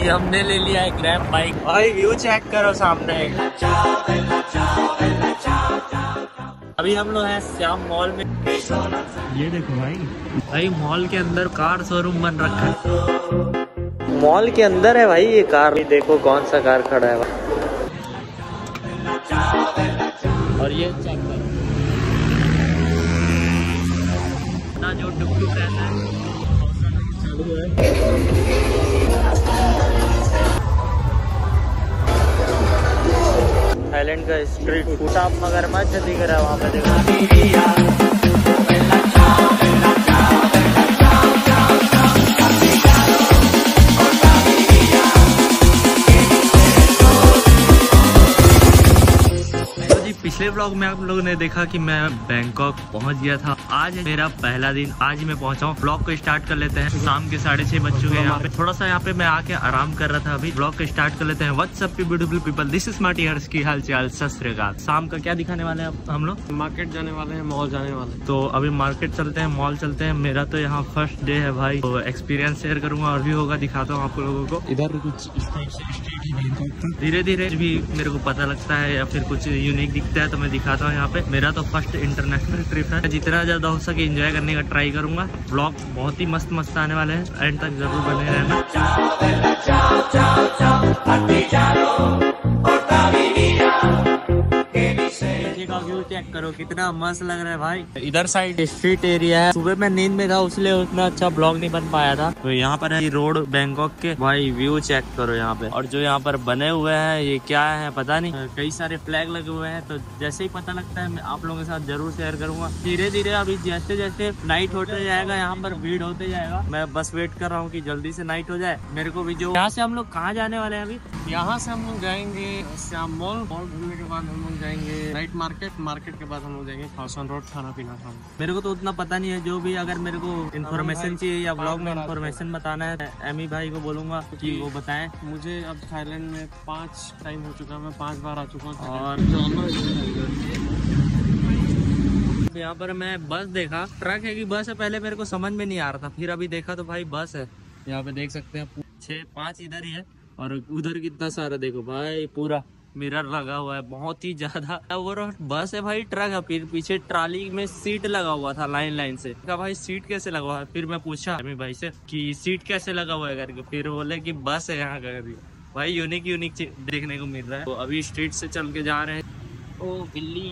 ये हमने ले लिया है ग्रैब बाइक। भाई व्यू चेक करो सामने। अभी हम लोग हैं श्याम मॉल में। ये देखो भाई मॉल के अंदर कार शोरूम बन रखा है। मॉल के अंदर है भाई ये कार। देखो कौन सा कार खड़ा है भाई। और ये चेक करो ना, जो टुक रहता है चालू है। थाईलैंड का स्ट्रीट फूड आप मगरमच्छ दिख रहा है वहाँ पे देखो। पिछले ब्लॉग में आप लोगों ने देखा कि मैं बैंकॉक पहुंच गया था। आज मेरा पहला दिन, आज ही मैं पहुंचा हूँ। ब्लॉग को स्टार्ट कर लेते हैं। शाम के 6:30 बज चुके हैं। यहाँ पे थोड़ा सा यहाँ पे मैं आके आराम कर रहा था। अभी ब्लॉग को स्टार्ट कर लेते हैं। What's up beautiful people, this is Smarty Harsh की हाल चाल। सत श्री अकाल। शाम का क्या दिखाने वाले हैं हम लोग? मार्केट जाने वाले हैं, मॉल जाने वाले हैं। तो अभी मार्केट चलते हैं, मॉल चलते हैं। मेरा तो यहाँ फर्स्ट डे है भाई, तो एक्सपीरियंस शेयर करूंगा और भी होगा, दिखाता हूँ आप लोगों को। इधर कुछ धीरे धीरे भी मेरे को पता लगता है या फिर कुछ यूनिक दिखता है तो मैं दिखाता हूँ। यहाँ पे मेरा तो फर्स्ट इंटरनेशनल ट्रिप है। जितना ज्यादा हो सके एंजॉय करने का ट्राई करूंगा। ब्लॉग बहुत ही मस्त मस्त आने वाले हैं, एंड तक जरूर बने रहना। का व्यू चेक करो कितना मस्त लग रहा है भाई। इधर साइड स्ट्रीट एरिया है। सुबह मैं नींद में था इसलिए उतना अच्छा ब्लॉग नहीं बन पाया था। तो यहाँ पर है रोड बैंकॉक के। भाई व्यू चेक करो यहाँ पे। और जो यहाँ पर बने हुए हैं ये क्या है पता नहीं, कई सारे फ्लैग लगे हुए हैं। तो जैसे ही पता लगता है मैं आप लोगों के साथ जरूर शेयर करूंगा। धीरे धीरे अभी जैसे जैसे नाइट होते जाएगा यहाँ पर भीड़ होते जाएगा। मैं बस वेट कर रहा हूँ कि जल्दी से नाइट हो जाए मेरे को भी। जो यहाँ से हम लोग कहाँ जाने वाले हैं अभी? यहाँ से हम लोग जाएंगे श्याम मॉल। मॉल घूमने के बाद हम लोग जाएंगे नाइट मार्केट के बाद हम लोग जाएंगे खासन रोड, खाना पीना खाना। मेरे को तो उतना पता नहीं है। जो भी अगर मेरे को इन्फॉर्मेशन चाहिए या ब्लॉग में इन्फॉर्मेशन बताना है, एमी भाई को बोलूंगा कि वो बताएं। मुझे अब थाईलैंड में 5 टाइम हो चुका है, मैं 5 बार आ चुका हूँ। और यहाँ पर मैं बस देखा, ट्रक है कि बस है पहले मेरे को समझ में नहीं आ रहा था। फिर अभी देखा तो भाई बस है। यहाँ पे देख सकते हैं 6-5 इधर ही है और उधर कितना सारा देखो भाई, पूरा मिरर लगा हुआ है, बहुत ही ज्यादा। और बस है भाई, ट्रक है। फिर पीछे ट्राली में सीट लगा हुआ था लाइन से। कहा भाई सीट कैसे लगा हुआ है? फिर मैं पूछा अमी भाई से कि सीट कैसे लगा हुआ है करके। फिर बोले कि बस है यहाँ का। भाई यूनिक देखने को मिल रहा है। तो अभी स्ट्रीट से चल के जा रहे हैं। ओ बिल्ली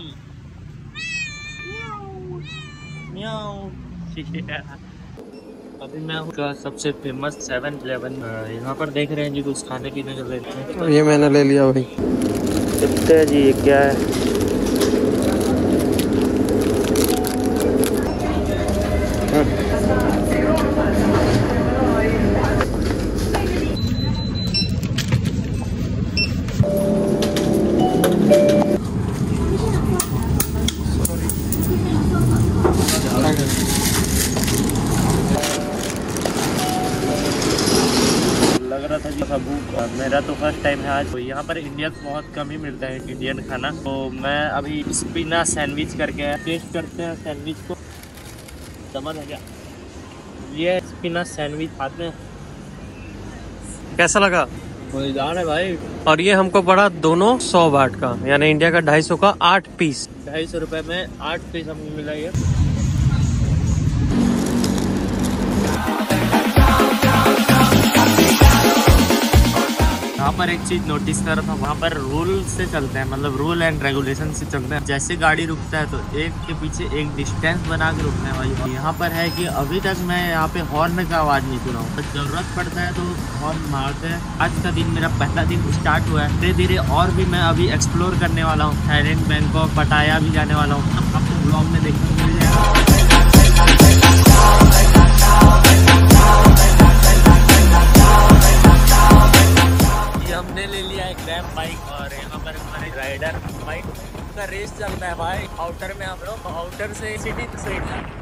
अभी मैं उनका सबसे फेमस 7-Eleven यहाँ पर देख रहे हैं जी। कुछ खाने पीने का लेते हैं। ये मैंने ले लिया भाई। कितने है जी? ये क्या है? लग रहा था जी सबू। मेरा तो फर्स्ट टाइम है आज। तो यहाँ पर इंडियन बहुत कम ही मिलता है इंडियन खाना। तो मैं अभी स्पिना सैंडविच करके टेस्ट करते हैं सैंडविच को। समझ आ गया? ये स्पिना सैंडविच खाते हैं। कैसा लगा? मजेदार है भाई। और ये हमको पड़ा दोनों 100 बाट का, यानी इंडिया का 250 का 8 पीस। 250 रुपए में 8 पीस हमको मिला। ये यहाँ पर एक चीज नोटिस कर रहा था, वहाँ पर रूल से चलते हैं, मतलब रूल एंड रेगुलेशन से चलते हैं। जैसे गाड़ी रुकता है तो एक के पीछे एक डिस्टेंस बना के रुकना है भाई। यहाँ पर है कि अभी तक मैं यहाँ पे हॉर्न का आवाज नहीं सुना हूँ। जरूरत पड़ता है तो हॉर्न मारते हैं। आज का दिन मेरा पहला दिन स्टार्ट हुआ है। धीरे धीरे और भी मैं अभी एक्सप्लोर करने वाला हूँ। थाईलैंड, बैंकॉक, पटाया भी जाने वाला हूँ। आपको ब्लॉग में देखने को मिल जाएगा। हमने ले लिया है ग्रैब बाइक और यहाँ पर हमारे राइडर बाइक का रेस चल रहा है भाई। आउटर में हम लोग, आउटर से सिटी से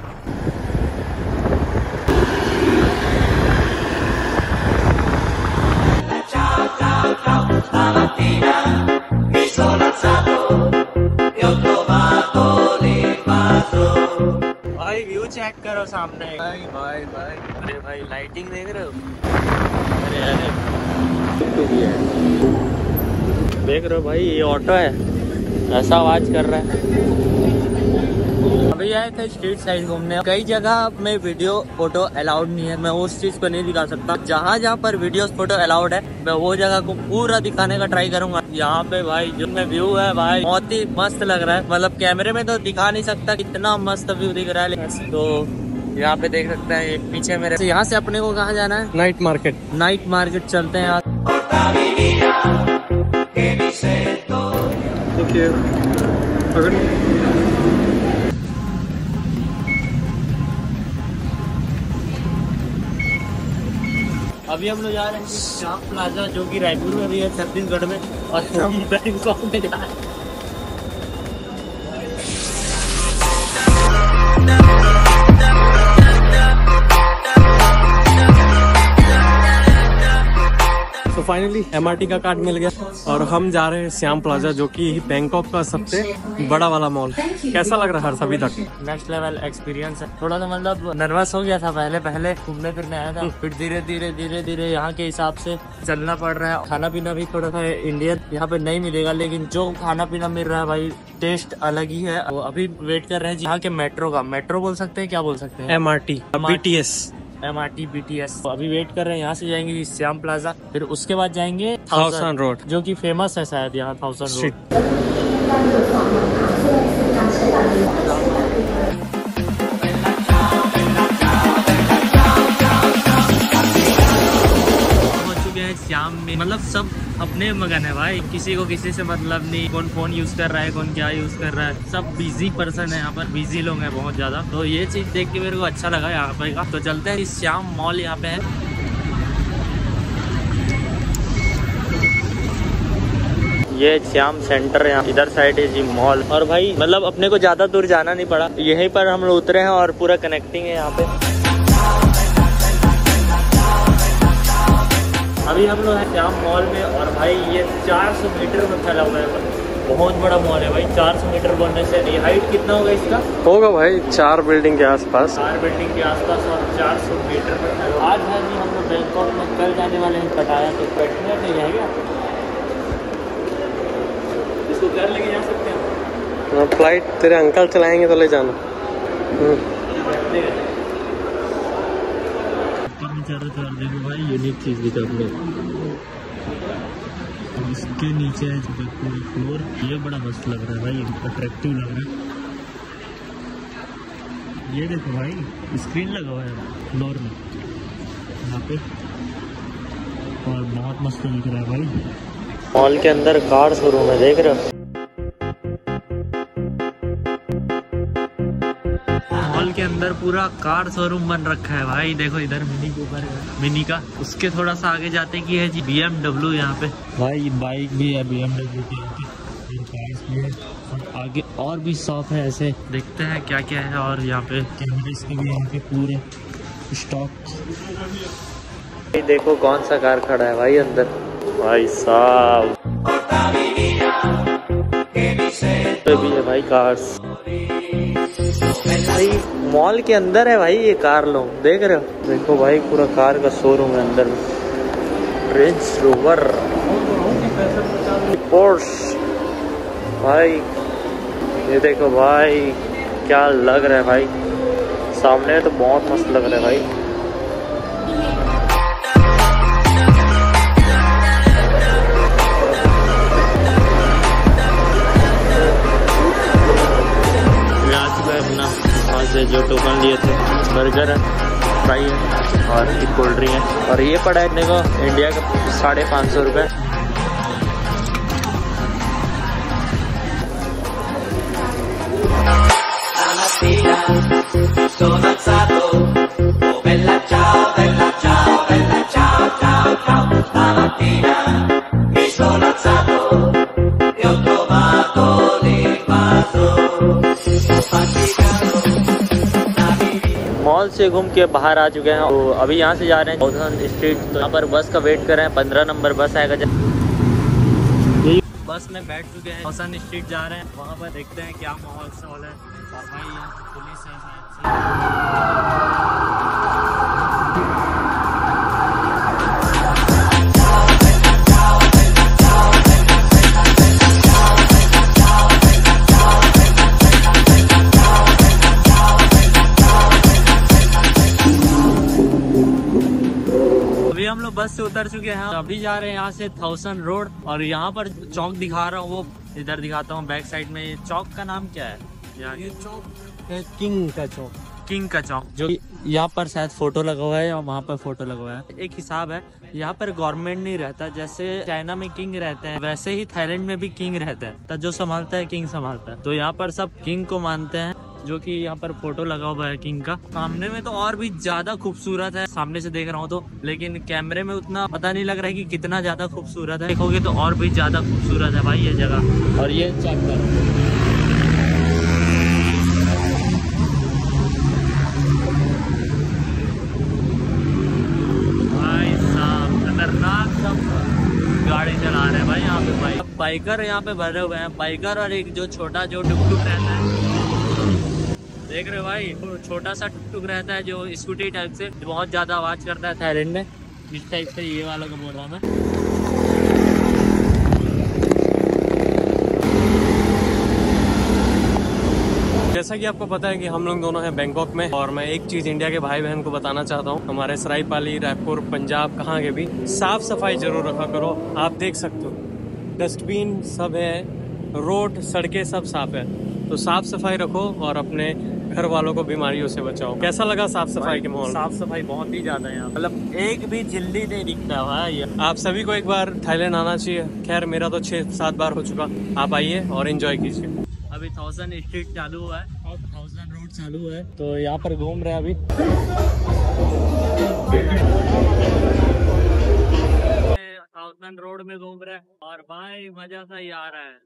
भाई व्यू चेक करो सामने। भाई अरे भाई लाइटिंग देख रहे हो? अरे देख रहे हो भाई, ये ऑटो है, ऐसा आवाज कर रहा है। अभी आए थे स्ट्रीट साइड घूमने। कई जगह में वीडियो फोटो अलाउड नहीं है, मैं उस चीज को नहीं दिखा सकता। जहाँ जहाँ पर वीडियो फोटो अलाउड है मैं वो जगह को पूरा दिखाने का ट्राई करूंगा। यहाँ पे भाई जो में व्यू है भाई बहुत ही मस्त लग रहा है, मतलब कैमरे में तो दिखा नहीं सकता कितना मस्त व्यू दिख रहा है। तो यहाँ पे देख सकते हैं एक पीछे मेरे। यहाँ से अपने को कहाँ जाना है? Night market. नाइट मार्केट चलते हैं। अभी हम लोग जा रहे हैं श्याम प्लाजा, जो कि रायपुर में भी है, छत्तीसगढ़ में, और हम बैंकॉक में जा रहे हैं। तो फाइनली MRT का कार्ड मिल गया और हम जा रहे हैं श्याम प्लाजा, जो कि बैंकॉक का सबसे बड़ा वाला मॉल। कैसा लग रहा है हर्ष अभी तक? नेक्स्ट लेवल एक्सपीरियंस है। थोड़ा सा मतलब नर्वस हो गया था पहले घूमने फिरने आया था, फिर धीरे धीरे यहाँ के हिसाब से चलना पड़ रहा है। खाना पीना भी थोड़ा सा इंडियन यहाँ पे नहीं मिलेगा, लेकिन जो खाना पीना मिल रहा है भाई टेस्ट अलग ही है। वो अभी वेट कर रहे हैं यहाँ के मेट्रो का। मेट्रो बोल सकते हैं, क्या बोल सकते हैं? MRT BTS। MRT BTS। अभी वेट कर रहे हैं। यहाँ से जाएंगे श्याम प्लाजा, फिर उसके बाद जाएंगे 1000 रोड, जो कि फेमस है शायद यहाँ 1000 रोड। श्याम में मतलब सब अपने मगन है भाई, किसी को किसी से मतलब नहीं। कौन फोन यूज कर रहा है, कौन क्या यूज कर रहा है, सब बिजी पर्सन है यहाँ पर, बिजी लोग हैं बहुत ज्यादा। तो ये चीज देख के मेरे को अच्छा लगा यहाँ पे का। तो चलते हैं, श्याम मॉल यहाँ पे है। ये श्याम सेंटर है, इधर साइड है जी मॉल। और भाई मतलब अपने को ज्यादा दूर जाना नहीं पड़ा, यहीं पर हम लोग उतरे हैं और पूरा कनेक्टिंग है यहाँ पे। अभी हम लोग हैं श्याम मॉल में, और भाई ये 400 मीटर में फैला हुआ है, बहुत बड़ा मॉल है भाई। 400 मीटर बोलने से नहीं, हाइट कितना होगा इसका? होगा भाई 4 बिल्डिंग के आसपास। 4 बिल्डिंग के आसपास और 400 मीटर में। आज है जी हम लोग बैंकॉक में, कल जाने वाले हैं पटाया। तो बैठने नहीं जाएगा, इसको घर लेके जा सकते हैं। फ्लाइट तेरे अंकल चलाएंगे तो ले जाना। देखो भाई यूनिक चीज दिखा अपने। इसके नीचे है फ्लोर, ये बड़ा मस्त लग रहा है भाई, अट्रैक्टिव लग रहा है। ये देखो भाई स्क्रीन लगा हुआ है फ्लोर में यहाँ पे, और बहुत मस्त दिख रहा है भाई। मॉल के अंदर कार शोरूम है, देख रहे हो? मॉल के अंदर पूरा कार शोरूम बन रखा है भाई। देखो इधर मिनी कूपर है, मिनी का। उसके थोड़ा सा आगे जाते की है जी BMW यहाँ पे भाई, बाइक भी है BMW की यहाँ पे, भी है। और आगे और भी शॉप है, ऐसे देखते हैं क्या क्या है। और यहाँ पे कैमरेस के भी यहाँ पे पूरे स्टॉक। देखो कौन सा कार खड़ा है भाई अंदर, भाई साहब भी है भाई कार्स भाई। मॉल के अंदर है भाई ये कार, लोग देख रहे हो? देखो भाई पूरा कार का शोरूम है अंदर में। रेंज रोवर, पोर्श भाई, ये देखो भाई क्या लग रहा है भाई, सामने तो बहुत मस्त लग रहा है भाई। से जो टोकन लिए थे, बर्गर है, फ्राई है और एक कोल्ड ड्रिंक है। और ये पड़ा है देखो इंडिया का 550 रुपये। मॉल से घूम के बाहर आ चुके हैं, तो अभी यहाँ से जा रहे हैं थाउजेंड स्ट्रीट। तो यहाँ पर बस का वेट कर रहे हैं, 15 नंबर बस आएगा। बस में बैठ चुके हैं, थाउजेंड स्ट्रीट जा रहे हैं। वहाँ पर देखते हैं क्या माहौल शौल है। और भाई यहाँ पे पुलिस है शायद से। तो बस से उतर चुके हैं, अभी जा रहे हैं यहाँ से 1000 रोड। और यहाँ पर चौक दिखा रहा हूँ, वो इधर दिखाता हूँ बैक साइड में। ये चौक का नाम क्या है? ये चौक है किंग का चौक। किंग का चौक, जो यहाँ पर शायद फोटो लगा हुआ है और वहाँ पर फोटो लगा हुआ है। एक हिसाब है, यहाँ पर गवर्नमेंट नहीं रहता, जैसे चाइना में किंग रहते हैं वैसे ही थाईलैंड में भी किंग रहता है, तो जो संभालता है किंग संभालता है। तो यहाँ पर सब किंग को मानते हैं, जो कि यहाँ पर फोटो लगा हुआ है किंग का। सामने में तो और भी ज्यादा खूबसूरत है, सामने से देख रहा हूँ तो, लेकिन कैमरे में उतना पता नहीं लग रहा है कि कितना ज्यादा खूबसूरत है। देखोगे तो और भी ज्यादा खूबसूरत है भाई ये जगह। और ये चेक करो भाई साहब, खतरनाक सब गाड़ी चला रहे हैं भाई यहाँ पे। भाई बाइकर यहाँ पे भरे हुए हैं, बाइकर और एक जो छोटा जो टुकटुक रहता है, देख रहे हो भाई, छोटा सा टुकटुक रहता है जो स्कूटी टाइप से, बहुत ज्यादा आवाज करता है थाईलैंड में, इस टाइप से। ये वाला को बोल रहा मैं। जैसा कि आपको पता है कि हम लोग दोनों हैं बैंकॉक में, और मैं एक चीज इंडिया के भाई बहन को बताना चाहता हूँ, हमारे सरायपाली, रायपुर, पंजाब, कहाँ के भी साफ सफाई जरूर रखा करो। आप देख सकते हो डस्टबिन सब है, रोड सड़कें सब साफ है, तो साफ सफाई रखो और अपने घर वालों को बीमारियों से बचाओ। कैसा लगा साफ सफाई के माहौल? साफ सफाई बहुत ही ज्यादा है यहाँ, मतलब एक भी झिल्ली नहीं दिखता भाई। आप सभी को एक बार थाईलैंड आना चाहिए। खैर मेरा तो 6-7 बार हो चुका। आप आइए और एंजॉय कीजिए। अभी 1000 स्ट्रीट चालू हुआ है और 1000 रोड चालू है, तो यहाँ पर घूम रहे हैं अभी। 1000 रोड में घूम रहे हैं और भाई मजा सा ही आ रहा है।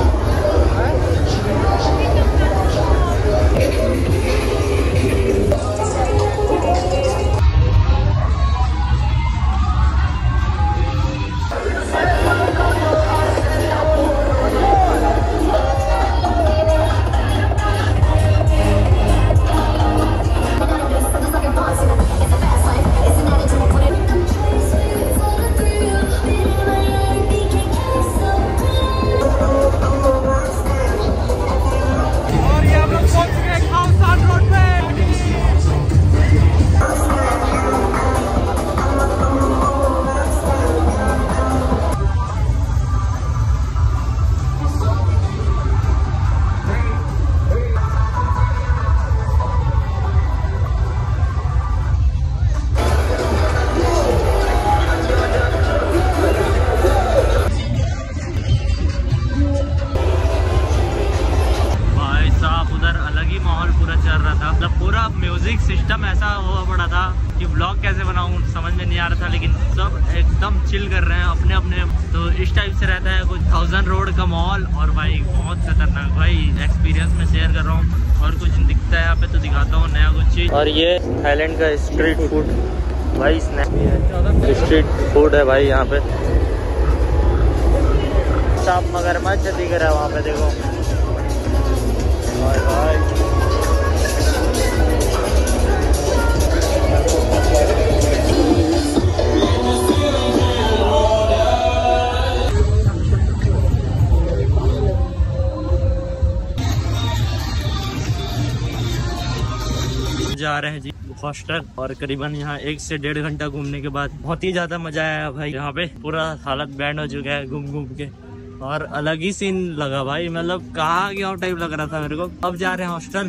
पूरा म्यूजिक सिस्टम ऐसा हुआ पड़ा था कि ब्लॉग कैसे बनाऊं समझ में नहीं आ रहा था, लेकिन सब एकदम चिल कर रहे हैं अपने अपने। तो इस टाइप से रहता है कुछ 1000 रोड का माहौल। और भाई बहुत खतरनाक भाई एक्सपीरियंस में शेयर कर रहा हूँ, और कुछ दिखता है यहाँ पे तो दिखाता हूँ नया कुछ चीज। और ये थाईलैंड का स्ट्रीट फूड भाई, स्नैक भी है, स्ट्रीट फूड है भाई यहाँ पे। सब मगरमच्छ दिख रहा है वहाँ पे, देखो भाई। जा रहे हैं जी हॉस्टल, और करीबन यहाँ 1 से 1.5 घंटा घूमने के बाद बहुत ही ज्यादा मजा आया भाई। यहाँ पे पूरा हालत बैंड हो चुका है घूम घूम के, और अलग ही सीन लगा भाई, मतलब कहाँ गया टाइप लग रहा था मेरे को। अब जा रहे हैं हॉस्टल,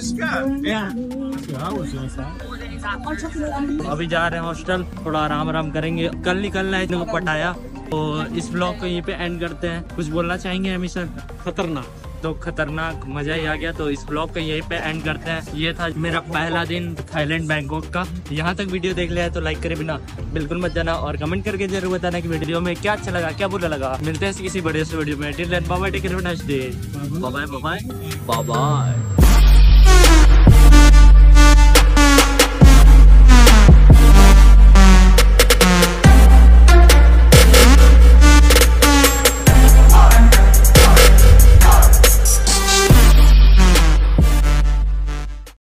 अभी जा रहे हैं हॉस्टल, थोड़ा आराम आराम करेंगे, कल निकलना है इनको पटाया। तो इस ब्लॉग को यहीं पे एंड करते हैं। कुछ बोलना चाहेंगे अमी सर? खतरनाक, तो खतरनाक मजा ही आ गया, तो इस ब्लॉग को यहीं पे एंड करते हैं। ये था मेरा पहला दिन थाईलैंड बैंकॉक का। यहाँ तक वीडियो देख लिया है तो लाइक करे बिना बिल्कुल मत जाना, और कमेंट करके जरूर बताना कि वीडियो में क्या अच्छा लगा, क्या बुरा लगा। मिलते हैं किसी बढ़िया से वीडियो में। Till then bye bye, take care, have a nice day, bye bye bye bye.